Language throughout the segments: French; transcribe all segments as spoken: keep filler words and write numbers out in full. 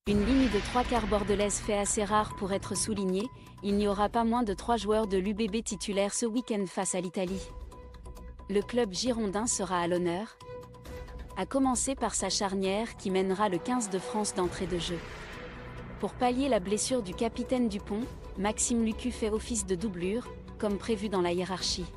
Une ligne de trois quarts bordelaise fait assez rare pour être soulignée, il n'y aura pas moins de trois joueurs de l'U B B titulaires ce week-end face à l'Italie. Le club girondin sera à l'honneur, à commencer par sa charnière qui mènera le quinze de France d'entrée de jeu. Pour pallier la blessure du capitaine Dupont, Maxime Lucu fait office de doublure, comme prévu dans la hiérarchie.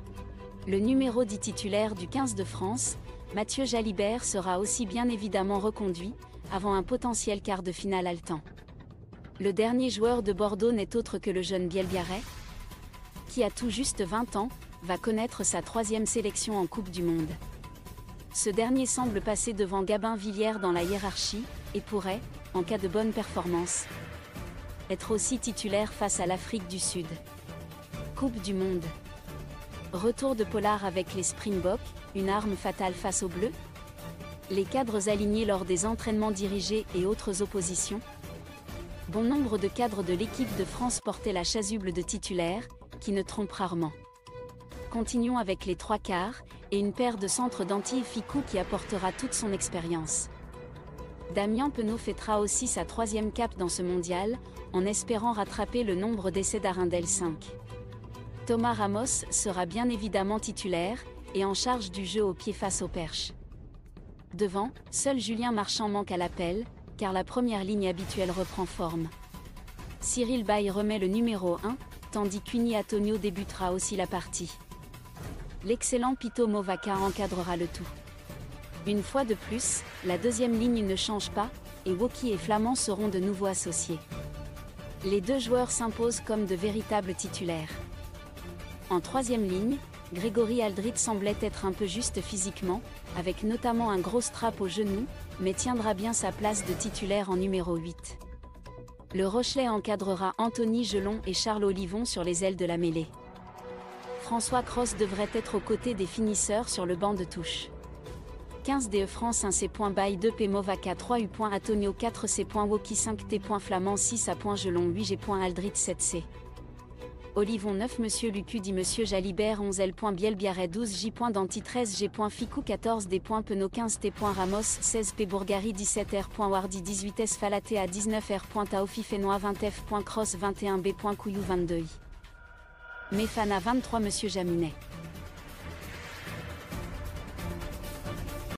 Le numéro dix titulaire du quinze de France, Mathieu Jalibert sera aussi bien évidemment reconduit, avant un potentiel quart de finale haletant. Le dernier joueur de Bordeaux n'est autre que le jeune Biel Biarret, qui a tout juste vingt ans, va connaître sa troisième sélection en Coupe du Monde. Ce dernier semble passer devant Gabin Villière dans la hiérarchie, et pourrait, en cas de bonne performance, être aussi titulaire face à l'Afrique du Sud. Coupe du Monde. Retour de Pollard avec les Springboks, une arme fatale face aux Bleus. Les cadres alignés lors des entraînements dirigés et autres oppositions. Bon nombre de cadres de l'équipe de France portaient la chasuble de titulaire, qui ne trompe rarement. Continuons avec les trois quarts, et une paire de centres d'Antille Ficou qui apportera toute son expérience. Damien Penaud fêtera aussi sa troisième cape dans ce mondial, en espérant rattraper le nombre d'essais d'Arundel cinq. Thomas Ramos sera bien évidemment titulaire, et en charge du jeu au pied face aux perches. Devant, seul Julien Marchand manque à l'appel, car la première ligne habituelle reprend forme. Cyril Baille remet le numéro un, tandis qu'Uni Antonio débutera aussi la partie. L'excellent Pito Movaca encadrera le tout. Une fois de plus, la deuxième ligne ne change pas, et Woki et Flamand seront de nouveau associés. Les deux joueurs s'imposent comme de véritables titulaires. En troisième ligne, Grégory Aldrit semblait être un peu juste physiquement, avec notamment un gros strap au genou, mais tiendra bien sa place de titulaire en numéro huit. Le Rochelais encadrera Anthony Gelon et Charles Olivon sur les ailes de la mêlée. François Cros devrait être aux côtés des finisseurs sur le banc de touche. quinze D E France un C. Baille deux P Movaca trois U. Antonio quatre C. Woki cinq T. Flamand six A. Gelon huit G. Aldrit sept C. Olivon neuf Monsieur Lucu dix Monsieur Jalibert onze L. Biel Biarret douze J. Danti treize G. Ficou quatorze D. Penaud quinze T. Ramos seize P. Bourgari dix-sept R. Wardy dix-huit S. Falaté à dix-neuf R. Taofi Fénois vingt F. Cross vingt et un B. Couillou vingt-deux I. Mefana vingt-trois Monsieur Jaminet.